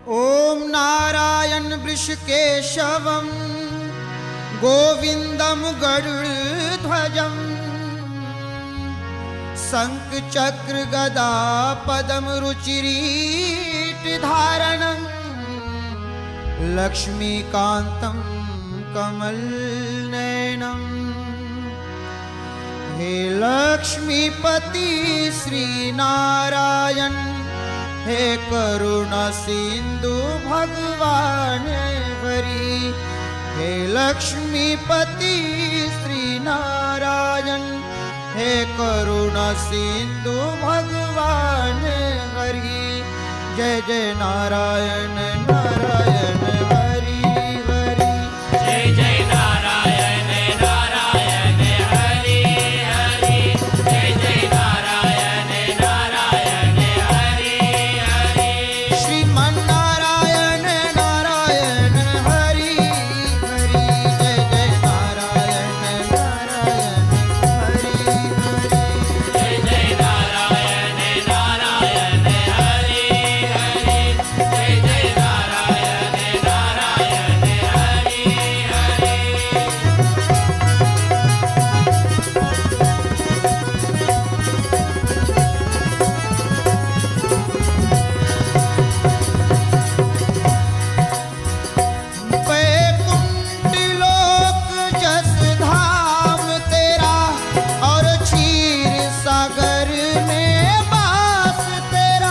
ओम नारायण वृषकेशवं गोविंदम गरुड़ध्वजं शंख चक्र गदा पद्म रुचिरीटधारणं लक्ष्मीकान्तं कमलनयनं। हे लक्ष्मीपति श्री नारायण, हे करुणा सिंधु भगवान हरि। हे लक्ष्मीपति श्री नारायण, हे करुणा सिंधु भगवान हरि। जय जय नारायण नारायण हरि हरि। जय जय नारायण नारायण हरि हरि। जय जय नारायण नारायण हरि हरि। श्रीमन नारायण नारायण हरि हरि। जय जय नारायण नारायण हरि हरि। जय जय नारायण नारायण हरि हरि। जय जय नारायण नारायण हरि हरि। वैकुंठ लोक जस धाम तेरा, और क्षीर सागर में वास तेरा।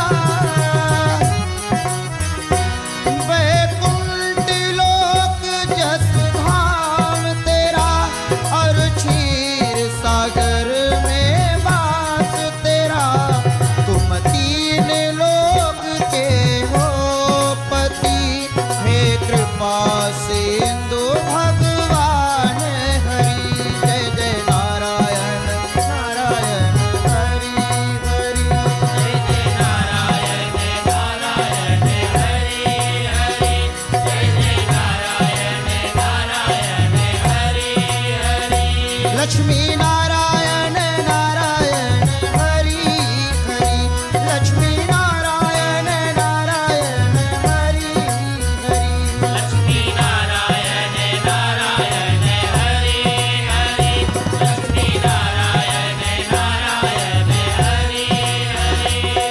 वैकुंठ लोक जस धाम तेरा, और क्षीर सागर में वास तेरा। तुम तीन लोक के हो पति, हे कृपा सिंधु भगवान हरि। जय जय नारायण नारायण हरि हरि। जय जय नारायण नारायण हरि हरि। जय जय नारायण नारायण हरि हरि। लक्ष्मी नारायण नारायण हरि हरि। लक्ष्मी नारायण नारायण हरि हरि। लक्ष्मी नारायण नारायण हरि हरि। लक्ष्मी नारायण नारायण हरि हरि।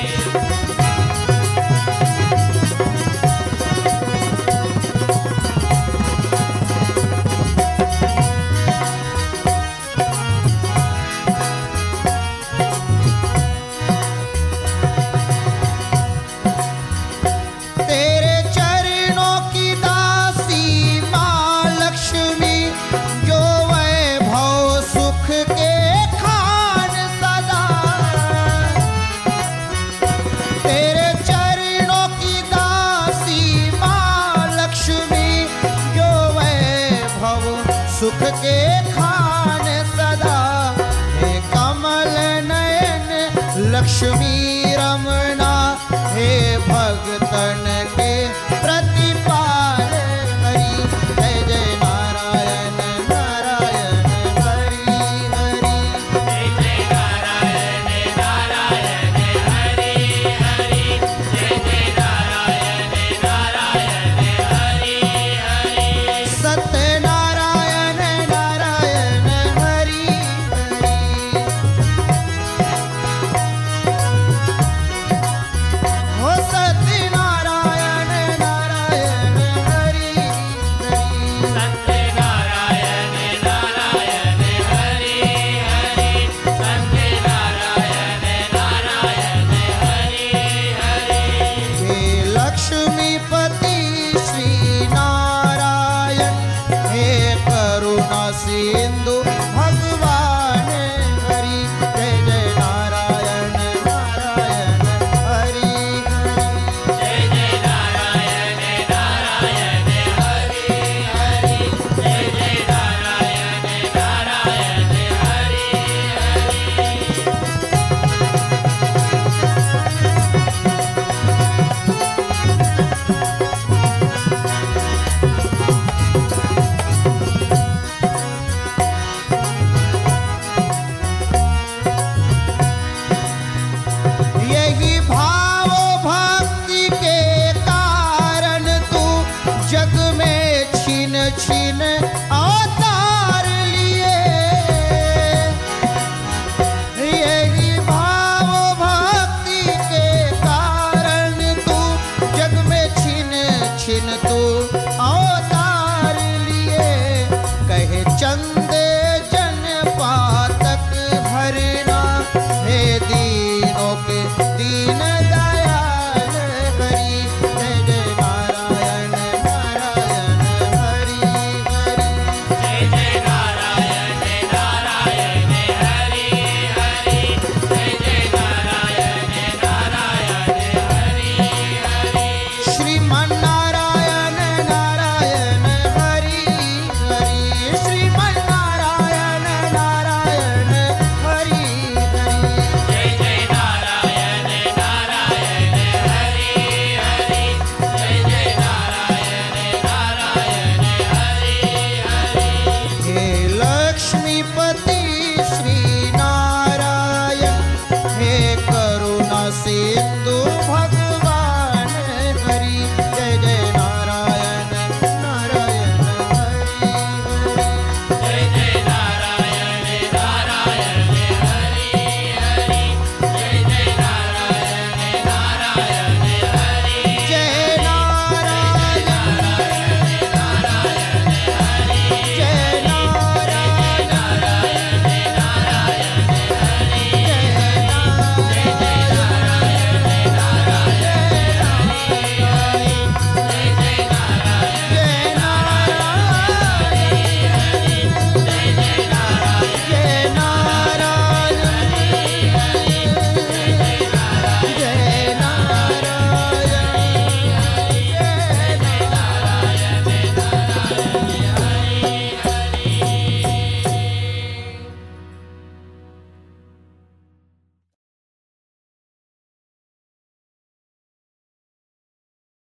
तेरे चरणों की दासी माँ लक्ष्मी, जो वैभव सुख के खान सदा। तेरे चरणों की दासी माँ लक्ष्मी, जो वैभव सुख के खान सदा। हे कमल नयन लक्ष्मी रमणा, हे भगतन